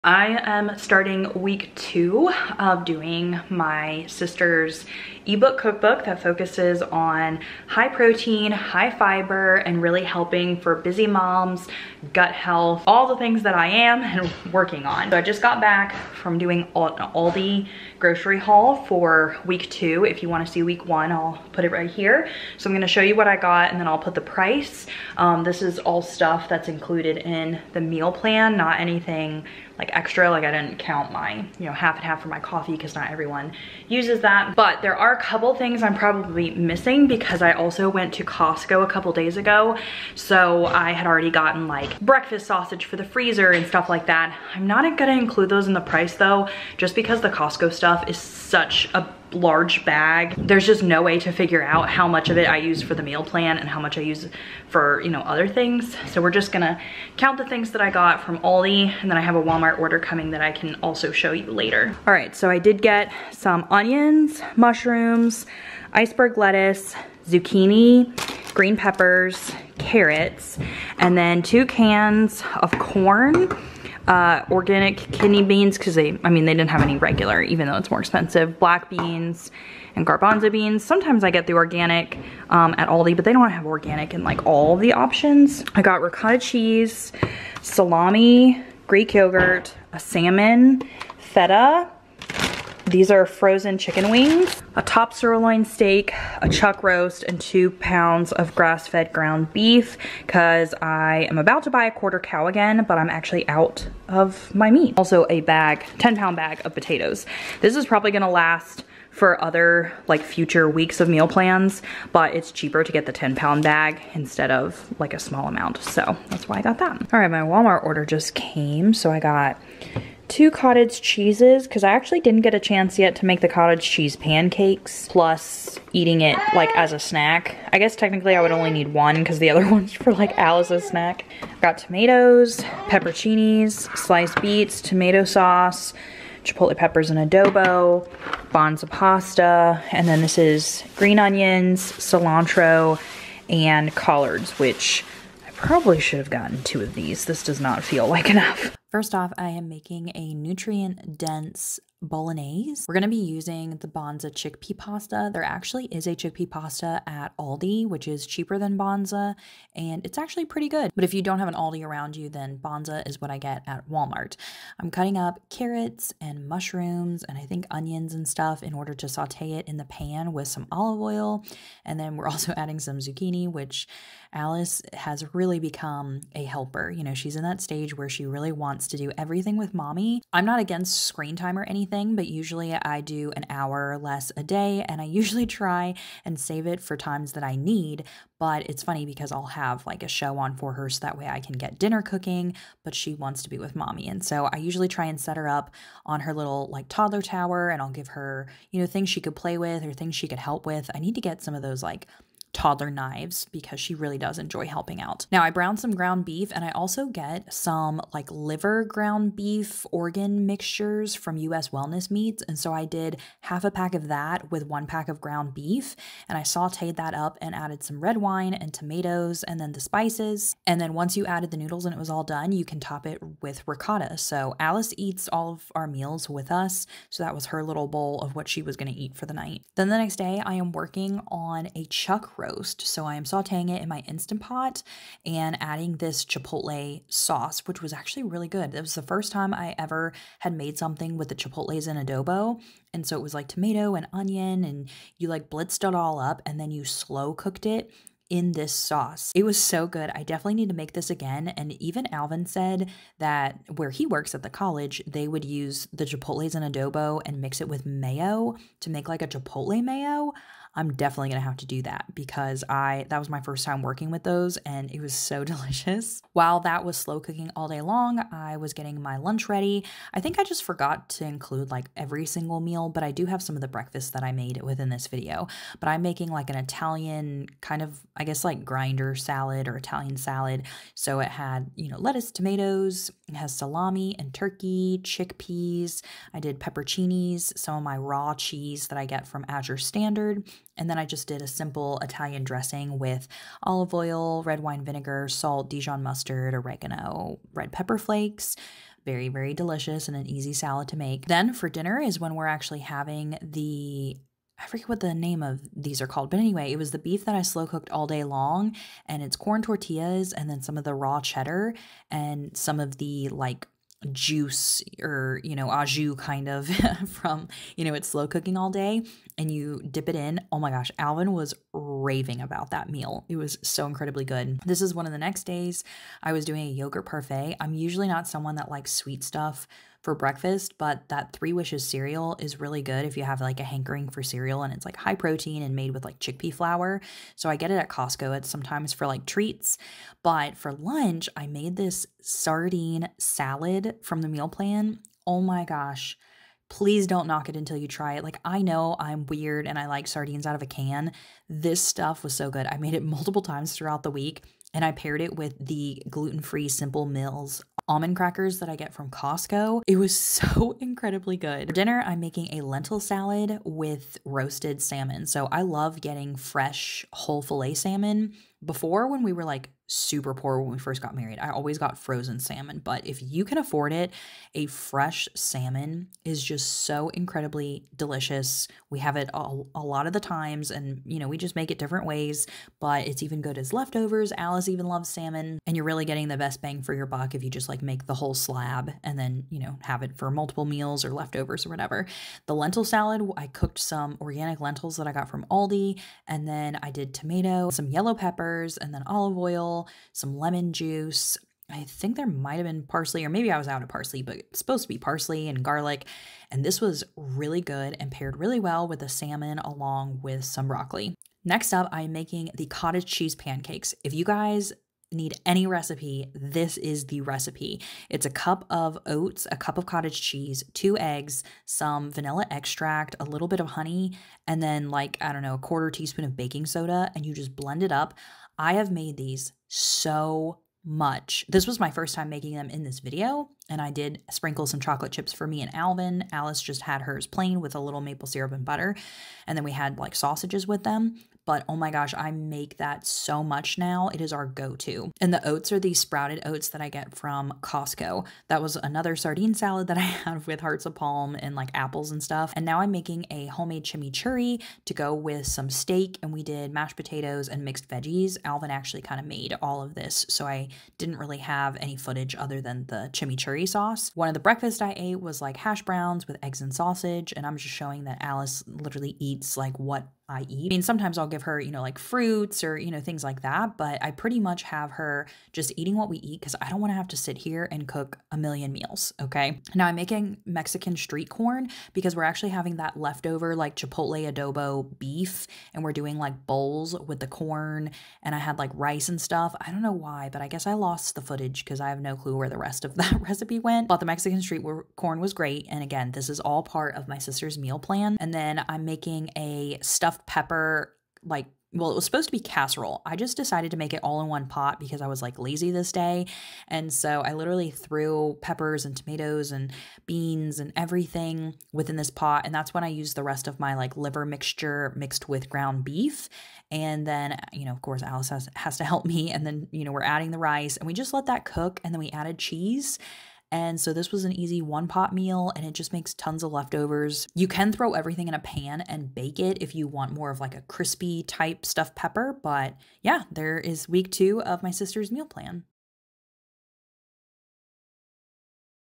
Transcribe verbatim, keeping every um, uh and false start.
I am starting week two of doing my sister's ebook cookbook that focuses on high protein, high fiber, and really helping for busy moms, gut health, all the things that I am and working on. So I just got back from doing an Aldi grocery haul for week two. If you want to see week one, I'll put it right here. So I'm going to show you what I got and then I'll put the price. Um, this is all stuff that's included in the meal plan, not anything like extra. Like I didn't count my, you know, half and half for my coffee because not everyone uses that. But there are a couple things I'm probably missing because I also went to Costco a couple days ago. So I had already gotten like breakfast sausage for the freezer and stuff like that. I'm not gonna include those in the price though, just because the Costco stuff is such a large bag. There's just no way to figure out how much of it I use for the meal plan and how much I use for, you know, other things. So we're just gonna count the things that I got from Aldi, and then I have a Walmart order coming that I can also show you later. All right, so I did get some onions, mushrooms, iceberg lettuce, zucchini, green peppers, carrots, and then two cans of corn, uh, organic kidney beans, because they, I mean, they didn't have any regular, even though it's more expensive, black beans, and garbanzo beans. Sometimes I get the organic um, at Aldi, but they don't have organic in like all the options. I got ricotta cheese, salami, Greek yogurt, a salmon, feta. These are frozen chicken wings, a top sirloin steak, a chuck roast, and two pounds of grass-fed ground beef because I am about to buy a quarter cow again, but I'm actually out of my meat. Also a bag, ten pound bag of potatoes. This is probably gonna last for other like future weeks of meal plans, but it's cheaper to get the ten pound bag instead of like a small amount. So that's why I got that. All right, my Walmart order just came. So I got two cottage cheeses because I actually didn't get a chance yet to make the cottage cheese pancakes, plus eating it like as a snack. I guess technically I would only need one because the other one's for like Alice's snack. Got tomatoes, pepperoncinis, sliced beets, tomato sauce, chipotle peppers and adobo, bonza pasta, and then this is green onions, cilantro, and collards, which I probably should have gotten two of these. This does not feel like enough. First off, I am making a nutrient-dense bolognese. We're gonna be using the Bonza chickpea pasta. There actually is a chickpea pasta at Aldi, which is cheaper than Bonza, and it's actually pretty good. But if you don't have an Aldi around you, then Bonza is what I get at Walmart. I'm cutting up carrots and mushrooms and I think onions and stuff in order to saute it in the pan with some olive oil. And then we're also adding some zucchini, which Alice has really become a helper. You know, she's in that stage where she really wants to do everything with mommy. I'm not against screen time or anything, but usually I do an hour or less a day, and I usually try and save it for times that I need. But it's funny because I'll have like a show on for her so that way I can get dinner cooking, but she wants to be with mommy. And so I usually try and set her up on her little like toddler tower, and I'll give her, you know, things she could play with or things she could help with. I need to get some of those like toddler knives because she really does enjoy helping out. Now I browned some ground beef, and I also get some like liver ground beef organ mixtures from U S Wellness Meats. And so I did half a pack of that with one pack of ground beef, and I sauteed that up and added some red wine and tomatoes and then the spices. And then once you added the noodles and it was all done, you can top it with ricotta. So Alice eats all of our meals with us. So that was her little bowl of what she was going to eat for the night. Then the next day I am working on a chuck roast. So I am sauteing it in my Instant Pot and adding this chipotle sauce, which was actually really good. It was the first time I ever had made something with the chipotles and adobo. And so it was like tomato and onion, and you like blitzed it all up and then you slow cooked it in this sauce. It was so good. I definitely need to make this again. And even Alvin said that where he works at the college, they would use the chipotles and adobo and mix it with mayo to make like a chipotle mayo. I'm definitely gonna have to do that because I that was my first time working with those and it was so delicious. While that was slow cooking all day long, I was getting my lunch ready. I think I just forgot to include like every single meal, but I do have some of the breakfast that I made within this video. But I'm making like an Italian kind of, I guess like grinder salad or Italian salad. So it had, you know, lettuce, tomatoes, it has salami and turkey, chickpeas. I did pepperoncinis, some of my raw cheese that I get from Azure Standard. And then I just did a simple Italian dressing with olive oil, red wine vinegar, salt, Dijon mustard, oregano, red pepper flakes, Very, very delicious and an easy salad to make. Then for dinner is when we're actually having the, I forget what the name of these are called, but anyway, it was the beef that I slow cooked all day long, and it's corn tortillas and then some of the raw cheddar and some of the like juice or, you know, au jus kind of from, you know, it's slow cooking all day and you dip it in. Oh my gosh, Alvin was raving about that meal. It was so incredibly good. This is one of the next days. I was doing a yogurt parfait. I'm usually not someone that likes sweet stuff for breakfast, but that Three Wishes cereal is really good if you have like a hankering for cereal, and it's like high protein and made with like chickpea flour. So I get it at Costco. It's sometimes for like treats, but for lunch, I made this sardine salad from the meal plan. Oh my gosh. Please don't knock it until you try it. Like, I know I'm weird and I like sardines out of a can. This stuff was so good. I made it multiple times throughout the week, and I paired it with the gluten-free Simple Mills almond crackers that I get from Costco. It was so incredibly good. For dinner, I'm making a lentil salad with roasted salmon. So I love getting fresh whole filet salmon. Before, when we were like super poor when we first got married, I always got frozen salmon. But if you can afford it, a fresh salmon is just so incredibly delicious. We have it a, a lot of the times, and you know, we just make it different ways, but it's even good as leftovers. Alice even loves salmon, and you're really getting the best bang for your buck if you just like make the whole slab and then, you know, have it for multiple meals or leftovers or whatever. The lentil salad, I cooked some organic lentils that I got from Aldi, and then I did tomato, some yellow peppers, and then olive oil, some lemon juice. I think there might have been parsley, or maybe I was out of parsley, but it's supposed to be parsley and garlic. And this was really good and paired really well with the salmon along with some broccoli. Next up, I'm making the cottage cheese pancakes. If you guys need any recipe, this is the recipe. It's a cup of oats, a cup of cottage cheese, two eggs, some vanilla extract, a little bit of honey, and then like, I don't know, a quarter teaspoon of baking soda, and you just blend it up. I have made these so much. This was my first time making them in this video, and I did sprinkle some chocolate chips for me and Alvin. Alice just had hers plain with a little maple syrup and butter, and then we had like sausages with them. But oh my gosh, I make that so much now. It is our go-to. And the oats are these sprouted oats that I get from Costco. That was another sardine salad that I had with hearts of palm and like apples and stuff. And now I'm making a homemade chimichurri to go with some steak, and we did mashed potatoes and mixed veggies. Alvin actually kind of made all of this, so I didn't really have any footage other than the chimichurri sauce. One of the breakfast I ate was like hash browns with eggs and sausage, and I'm just showing that Alice literally eats like what I eat. I mean, sometimes I'll give her, you know, like fruits or, you know, things like that, but I pretty much have her just eating what we eat because I don't want to have to sit here and cook a million meals, okay? Now I'm making Mexican street corn because we're actually having that leftover like chipotle adobo beef, and we're doing like bowls with the corn, and I had like rice and stuff. I don't know why, but I guess I lost the footage because I have no clue where the rest of that recipe went, but the Mexican street corn was great. And again, this is all part of my sister's meal plan. And then I'm making a stuffed pepper, like, well, it was supposed to be casserole. I just decided to make it all in one pot because I was like lazy this day. And so I literally threw peppers and tomatoes and beans and everything within this pot. And that's when I used the rest of my like liver mixture mixed with ground beef. And then, you know, of course, Alice has, has to help me. And then, you know, we're adding the rice, and we just let that cook. And then we added cheese. And so this was an easy one pot meal, and it just makes tons of leftovers. You can throw everything in a pan and bake it if you want more of like a crispy type stuffed pepper. But yeah, there is week two of my sister's meal plan.